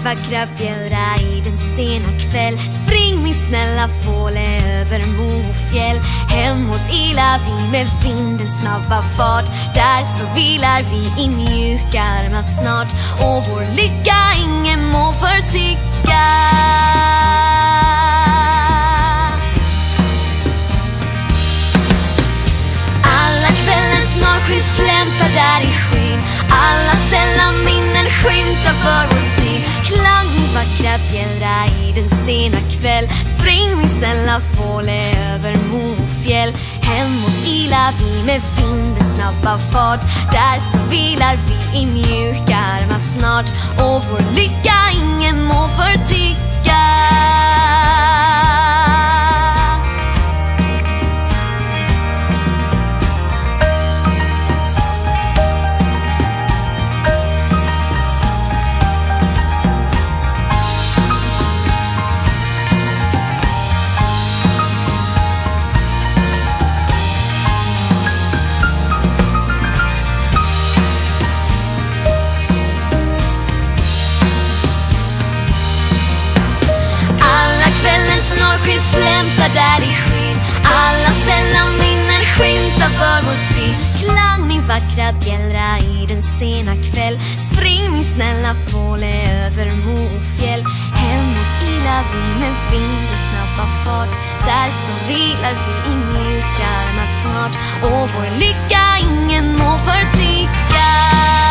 Vackra Bjällra i den sena kväll. Spring min snälla fåle över mofjäll. Hemåt ilar vi med vindens snabba fart. Där så vilar vi i mjuka armar snart. Och vår lycka ingen må förtycka. Alla kvällens norrsken flämtar där i skyn. Alla sällan minnen skymtar för vår syn. Klang, vackra bjällra i den sena kväll. Spring min snälla fåle över mofjäll. Hemåt ilar vi med vindens snabba fart. Där så vilar vi i mjuka armar snart. Och vår lycka ingen må förtycka. Norrsken flämtar där i skyn. Alla sällan minnen skymtar för vår syn. Klang, min vackra bjällra i den sena kväll. Spring min snälla fåle över mofjäll. Hemåt ilar vi med vindens snabba fart. Där så vilar vi i mjuka armar snart. Och vår lycka ingen må förtycka.